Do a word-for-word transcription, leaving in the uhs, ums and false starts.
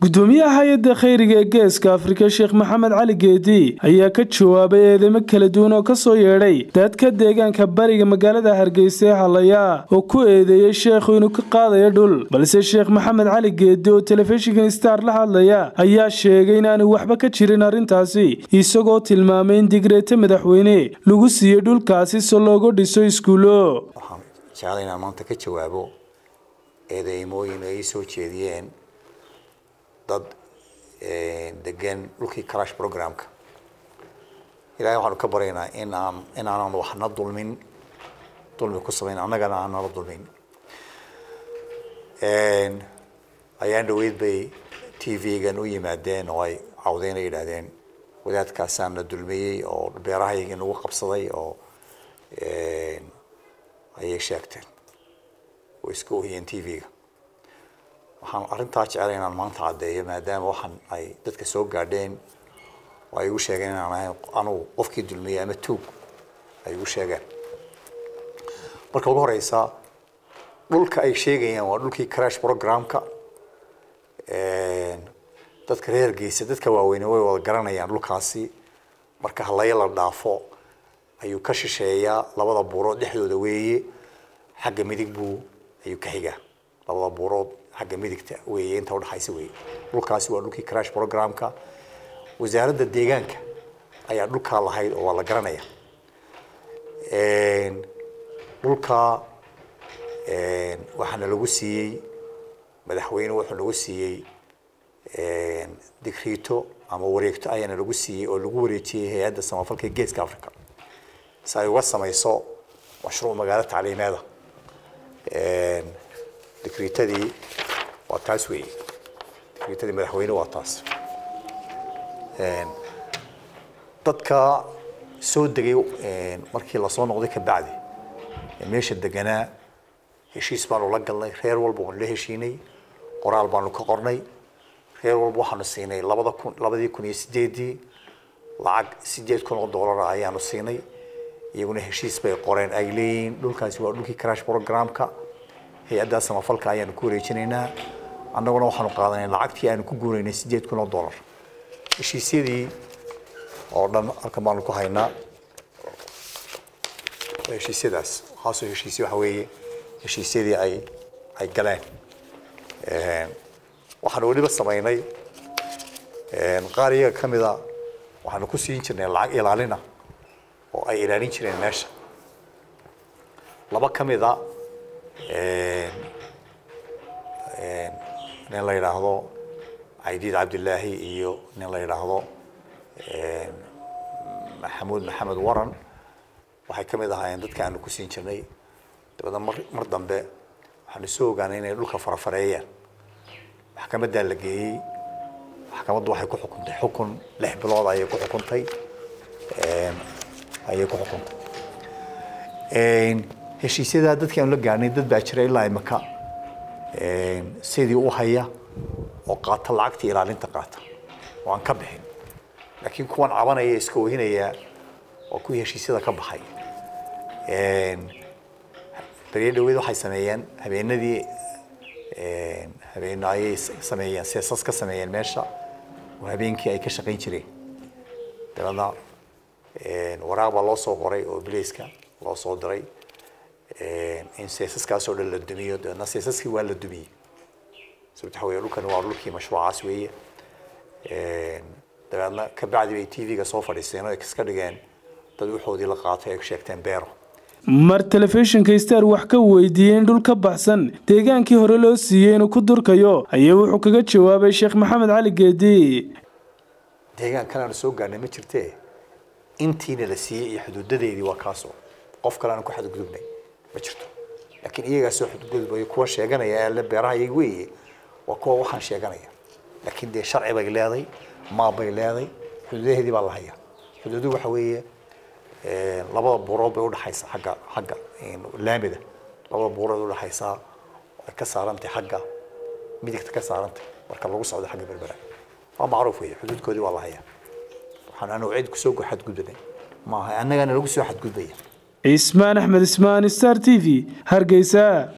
gudoomiyaha hay'adda khayriga ee geeska Afrika Sheekh Maxamed Cali Geedi ayaa ka jawaabay eedeymo kala duwan oo ka soo yeedhay dadka deegaanka bariga magaalada Hargeysa ee Halaya oo ku eedeeyay sheekhu inuu ka qaadayo dhul balse Sheekh Maxamed Cali Geedi oo telefishinka Star la hadlaya ayaa sheegay in aanu waxba ka jirin arintaasi isagoo tilmaamay in digreeta madaxweyne lagu siiyay dhulkaasi si loogu dhiso iskuulo jaalayna maanta ka jawaabo eedeymooyin ay soo jeediyeen dad degan dhulkii crash programka ilaahay waxaanu ka baryaynaa in aan in aanan waxna dulmin dulmi ku sameyn annagana aan nala dulmin ayaan dhaweyd bay T V-gan u yimaadeen oo ay cawdeen ay yidhaahdeen wadaadkaasaan la dulmiyey oo beerahayga nagu qabsaday oo ayay sheegteen oo isku oyeen T V-ga waxaan arintaa jecelahay inaan maanta cadeeyo maadaama waxaan ay dadka soo gaadheen oo ay u sheegeen inaan ahay anu qofkii dulmiyay ama tuug ay u sheegeen marka ugu horeysa dhulka ay sheegayaan waa dhulkii crash programka ee dadka reer Hargeysa dadka waaweyn way wada garanayaan dhulkaasi marka Halaya la dhaafo ayuu ka shisheeyaa labada buurood dhexdooda weeye xagga midig buu ayuu ka xigaa labada buurood xagga midigta weeye inta u dhaxaysa weeye dhulkaasi waa dhulkii crash programka wasaaradda deegaanka ayaa dhulka lahayd oo waa la garanaya ee dhulka ee waxana lagu siiyay madaxweyne wuxuu lagu siiyay ee digreeto ama wareegto ayana lagu siiyay oo lagu wareejiyay hay'adda samafalka geeska Afrika si ay uga samayso mashruuc magaalada tacliimeeda ee digreetadii waa taas weeye digreetadii madaxweyne waa taas ee dadka soo degay ee markii la soo noqday ka bacdi meesha deganaa heshiis baan la galnay reer walba oo la heshiinay qoraal baan ka qornay reer walba waxaanu siinay labada kun iyo sideed lacag sideed kun oo dollar ayaanu siinay iyaguna heshiis bay qoreen ay leeyihiin dhulkaasi waa dhulkii crash programka hay'adda samafalka ayaanu ku wareejinaynaa annaguna waxaanu qaadanay lacagtii aanu ku guureynay sideed kun oo dollar heshiisyadii oo dhan halka maanu ku haynaa heshiisyadaas haasoo heshiisyo waxa weeye heshiisyadii ay ay galeen ee waxaanu waliba sameynay ee qaariga kamida waxaanu ku siin jirnay lacag ilaalina oo ay ilaalin jireen meesha laba kamida ee ee nin la yiraahdo Aidiid Cabdullaahi iyo nin la yiraahdo ee Maxamuud Maxamed Waran waxay kamid ahaayeen dadka aanu ku siin jirnay dabada mar dambe waxaan soo ogaanay inay dhulka farafareeyaan maxkamadda la geeyay maxkamaddu waxay ku xukuntay xukun lix bilood ayay ku xukuntay ee ayay ku xukuntay ee heshiisyada dadka aan la gaarnay dad baa jiray ilaa imaka ee sidii u haya oo qaata lacagta ilaalinta qaata waan ka bixin laakiin kuwan cabanaya iska oohinaya oo ku heshiisyada ka baxay ee bariidhawada waxay sameeyeen habeenadii ee habeenayay sameeyeen seesas ka sameeyeen meesha oo habeenkii ay ka shaqeyn jireen dabada ee waraaq loo soo qoray oo bilayska loo soo diray ee in seesaskaas oo la dumiyo dadna seesaskii waa la dumiyay sababta haween dhulkan waa dhulkii mashruucaas weeye ee dabadna ka bacdi ay T V-ga soo fadhiisteen oo iska dhigeen dad waxoodii la qaatay ay sheegteen beero mar telefishinka Star wax ka weydiiyeen dhul ka baxsan deegaankii hore loo siiyay inuu ku durkayo ayaa wuxuu kaga jawaabay Sheekh Maxamed Cali Geedi deegaan kale soo gaarnay ma jirtee intiina la siiyay iyo xuduudadeedii waa kaasoo qof kale aan ku xadgudubnay ma jirto laakiin iyaga soo xadgudubay kuwa sheeganaya la beeraha iyaga weeye waa kuwa waxaan sheeganaya laakiin de sharci bay leedahay ma bay leedahay xuduudadeedii baa la hayaa xuduudu waxa weeye ee labada buurood bay u dhaxaysa xagga xagga laamida labada buurood u dhaxaysa ay ka saarantay xagga midigta ka saarantay marka lagu socdo xagga berbera waa macruuf weeye xuduudkoodii waa la hayaa waxaan anu cid ku soo xadgudbay ma aha annagana lagu soo xadgudbay Ismaan Axmed Ismaan Star T V Hargeysa.